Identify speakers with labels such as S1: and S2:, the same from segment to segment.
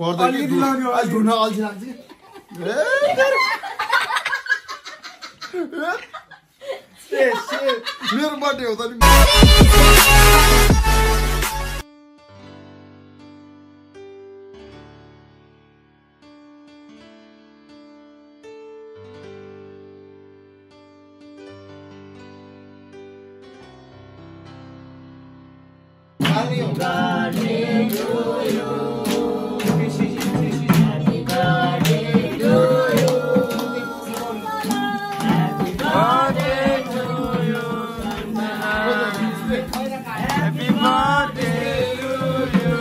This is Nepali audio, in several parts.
S1: मेरो बर्थडे हो त नि
S2: Happy birthday to you. Happy birthday to you. Happy birthday to you. Happy birthday to you.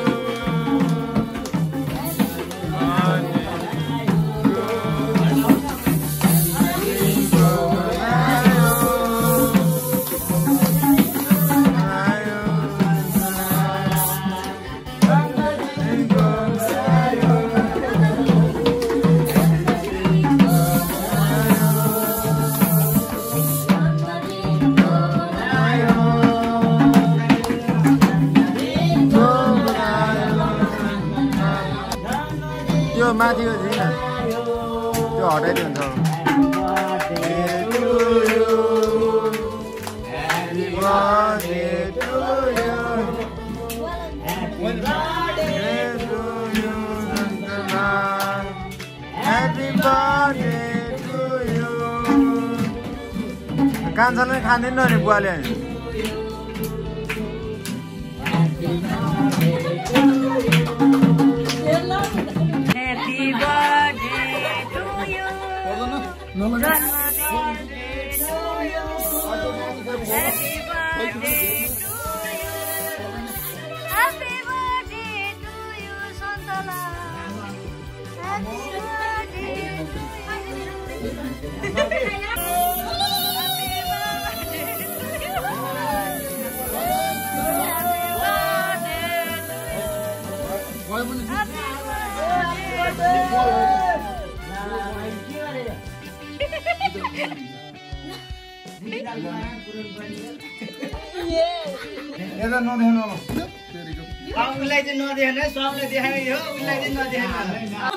S3: यो माथिको छैन त्यो हटाइदियो हुन्छ कान्छाले खाँदैन नि बुवाले
S4: Happy birthday to you. Happy birthday to you. Happy birthday to you, santalal. Happy birthday to you.
S2: उसलाई चाहिँ नदेखाउनु है सबलाई देखायो उसलाई चाहिँ नदेखाउनु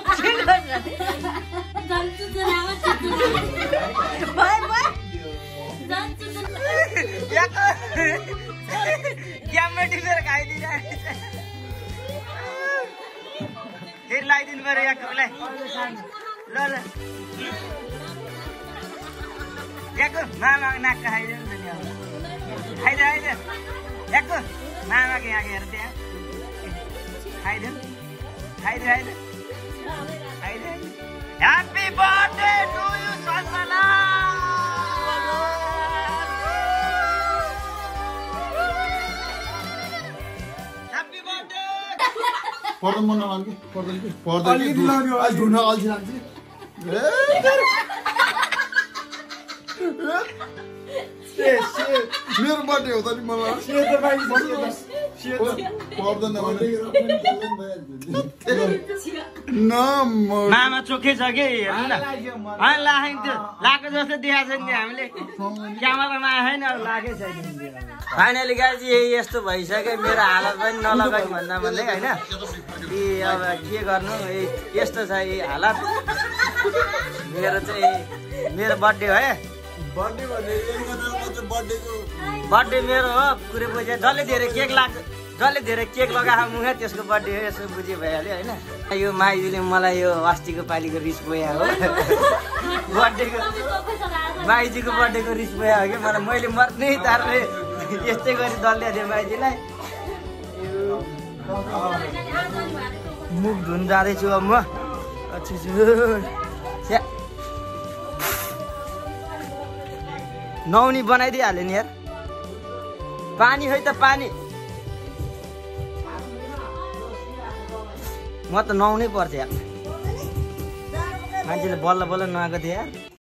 S2: क्यामरा टिपेर खाइदिइरहेको फेरि लगाइदिनु पर्यो याको उसलाई ल ल याको मामा नाक खाइदिनु नि अब खाइदे खाइदे याको मामाको यहाँ हेर त्यहाँ खाइदे खाइदे खाइदे खाइदे ह्याप्पी बर्थडे टु यु ससला ह्याप्पी बर्थडे
S1: पर्दैन मन नलाग्ने पर्दैन आज ढुङ्गा अल्छी लाग्छ मेरो बर्थडे हो त नि मलाई
S2: मामा चोखै छ कि हेर्नु न लाग्यो लगाएको जस्तो देखाएको छ नि हामीले क्यामेरामा आएन अब लागेकै छैन फाइनली गाइज यस्तो भइसक्यो मेरो हालत पनि नलगाइ भन्दा भन्दै होइन अब के गर्नु यस्तो छ यी हालत मेरो चाहिँ मेरो बर्थडे हो है बर्थडे मेरो हो कुरो बुझ्यो जसले धेरै केक लाग्छ जसले धेरै केक लगाएको मुख त्यसको बर्थडे हो यसो बुझ्यो भइहाल्यो होइन यो माइजूले मलाई यो अस्तिको पालिको रिस बोया हो बर्थडेको माइजीको बर्थडेको रिस बोया हो कि मलाई मैले मर्नै तारले यस्तै गरी दल्दै थिएँ माइजीलाई मुख धुन जाँदैछु अब म नुहाउने बनाइदिइहाल्यो नि यार पानी है त पानी म त नुहाउनै पर्थ्यो यार मान्छेले बल्ल बल्ल नुहाएको थिएँ यार